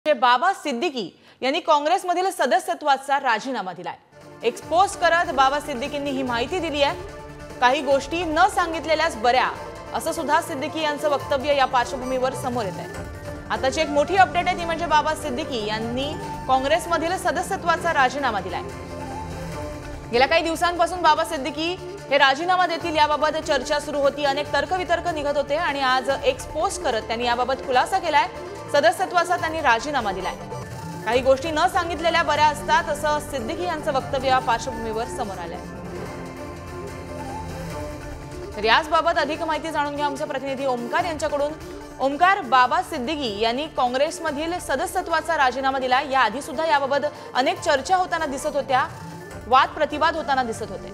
बाबा सिद्दीकी यांनी काँग्रेसमधील सदस्यत्वाचा राजीनामा दिलाय। एक्सपोज करत बाबा सिद्दीकींनी ही माहिती दिली आहे। काही गोष्टी न सांगितलेल्याच बऱ्या असं सुद्धा सिद्दीकी यांचं वक्तव्य या पार्श्वभूमीवर समोर येत आहे। आताची एक मोठी अपडेट आहे ती म्हणजे बाबा सिद्दीकी यांनी काँग्रेसमधील सदस्यत्वाचा राजीनामा दिलाय। गेल्या काही दिवसांपासून बाबा सिद्दीकी हे राजीनामा देतील याबाबत चर्चा सुरू होती, अनेक तर्कवितर्क निघत होते आणि आज एक्सपोज करत त्यांनी याबाबत खुलासा केलाय। सदस्यत्वाचा त्यांनी राजीनामा दिलाय। काही गोष्टी न सांगितलेल्या बऱ्या असतात असं सिद्दीकी यांचं वक्तव्य या पार्श्वभूमीवर समोर आलंय। तर याबाबत अधिक माहिती जाणून घ्या आमचे प्रतिनिधी ओमकार यांच्याकडून। ओमकार, बाबा सिद्दीकी यांनी काँग्रेसमधील सदस्यत्वाचा राजीनामा दिला। याआधी सुद्धा याबाबत अनेक चर्चा होताना दिसत होत्या, वाद प्रतिवाद होताना दिसत होते।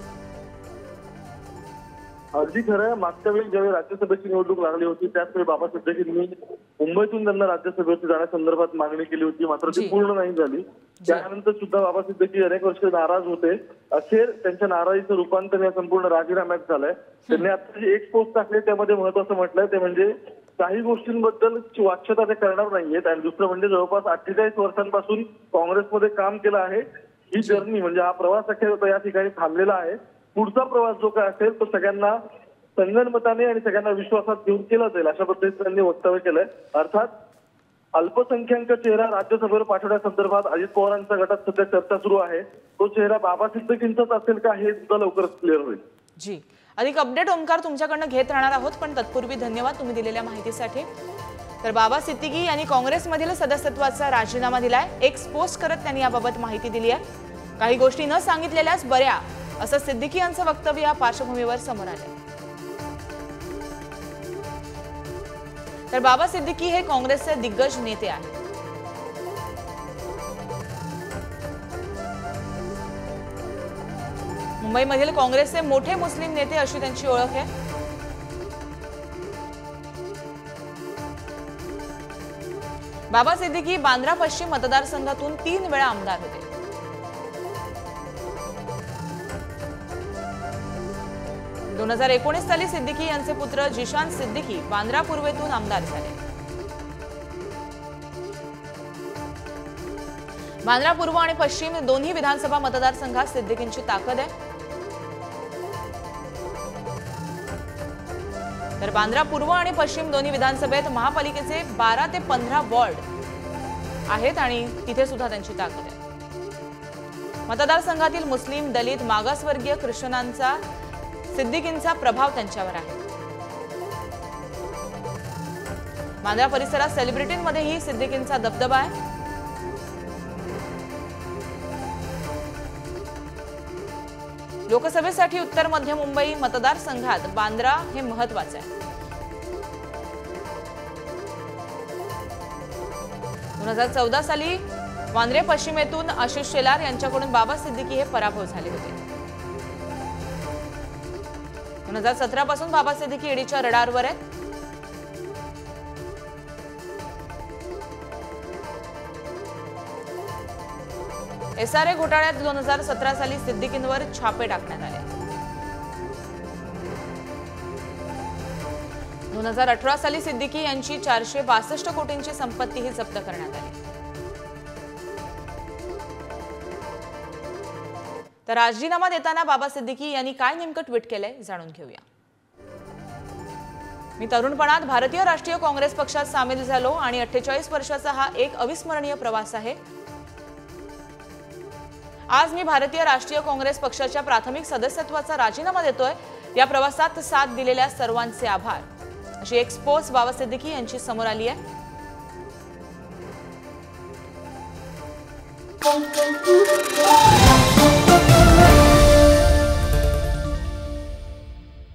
अगदी खरं, मागच्या वेळी ज्यावेळी राज्यसभेची निवडणूक लागली होती त्याचवेळी बाबा सिद्दीकींनी मुंबईतून त्यांना राज्यसभेत जाण्यासंदर्भात मागणी केली होती, मात्र ती पूर्ण नाही झाली। त्यानंतर सुद्धा बाबा सिद्दीकी अनेक वर्ष नाराज होते। अखेर त्यांच्या नाराजीचं रूपांतर या संपूर्ण राजीनाम्यात झालंय। त्यांनी आता जे एक पोस्ट टाकले त्यामध्ये महत्वाचं म्हटलंय ते म्हणजे काही गोष्टींबद्दल वाच्यता ते करणार नाहीयेत आणि दुसरं म्हणजे जवळपास 48 वर्षांपासून काँग्रेसमध्ये काम केलं आहे। ही जर्नी म्हणजे हा प्रवास अखेर या ठिकाणी थांबलेला आहे। पुढचा प्रवास जो काय असेल तो सगळ्यांना संगनमताने आणि सगळ्यांना विश्वासात घेऊन केला जाईल अशा पद्धतीने त्यांनी वक्तव्य केलंय। अर्थात अल्पसंख्याक चेहरा राज्यसभेवर पाठवण्यासंदर्भात अजित पवारांच्या गटात सध्या चर्चा सुरू आहे। तो चेहरा बाबा सिद्दीकींचाच असेल का हे सुद्धा लवकरच क्लिअर होईल। जी, अधिक अपडेट ओमकार तुमच्याकडनं घेत राहणार आहोत, पण तत्पूर्वी धन्यवाद तुम्ही दिलेल्या माहितीसाठी। तर बाबा सिद्दीकी यांनी काँग्रेसमधील सदस्यत्वाचा राजीनामा दिलाय। एक्सपोज करत त्यांनी याबाबत माहिती दिली आहे। काही गोष्टी न सांगितलेल्याच बऱ्या असं सिद्दीकी यांचं वक्तव्य या पार्श्वभूमीवर समोर आलंय। तर बाबा सिद्दीकी हे काँग्रेसचे दिग्गज नेते आहेत। मुंबईमधील काँग्रेसचे मोठे मुस्लिम नेते अशी त्यांची ओळख आहे। बाबा सिद्दीकी बांद्रा पश्चिम मतदारसंघातून 3 वेळा आमदार होते। 2019 साली सिद्दीकी यांचे पुत्र जिशान सिद्दीकी बांद्रा पूर्वेतून आमदार झाले। बांद्रा पूर्व आणि पश्चिम दोन्ही विधानसभा मतदारसंघात सिद्दीकींची ताकद आहे। तर बांद्रा पूर्व आणि पश्चिम दोन्ही विधानसभेत महापालिकेचे 12 ते 15 वॉर्ड आहेत आणि तिथे सुद्धा त्यांची ताकद आहे। मतदारसंघातील मुस्लिम, दलित, मागासवर्गीय, ख्रिश्चनांचा सिद्दीकींचा प्रभाव त्यांच्यावर आहे। बांद्रा परिसरात सेलिब्रिटींमध्येही सिद्दीकींचा दबदबा आहे। लोकसभेसाठी उत्तर मध्य मुंबई मतदारसंघात बांद्रा हे महत्वाचे आहे। 2014 साली वांद्रे पश्चिमेतून आशिष शेलार यांच्याकडून बाबा सिद्दीकी हे पराभव झाले होते। 2017 पासून बाबा सिद्दीकी ईडीच्या रडारवर आहेत। एसआरए घोटाळ्यात 2017 साली सिद्दीकींवर छापे टाकण्यात आले। 2018 साली सिद्दीकी यांची 462 कोटींची संपत्तीही जप्त करण्यात आली। तर राजीनामा देताना बाबा सिद्दीकी यांनी काय नेमकं ट्विट केलंय जाणून घेऊया। मी तरुणपणात भारतीय राष्ट्रीय काँग्रेस पक्षात सामील झालो आणि 48 वर्षाचा हा एक अविस्मरणीय प्रवास आहे। आज मी भारतीय राष्ट्रीय काँग्रेस पक्षाच्या प्राथमिक सदस्यत्वाचा राजीनामा देतोय। या प्रवासात साथ दिलेल्या सर्वांचे आभार अशी एक्सपोज बाबा सिद्दीकी यांची समोर आली आहे।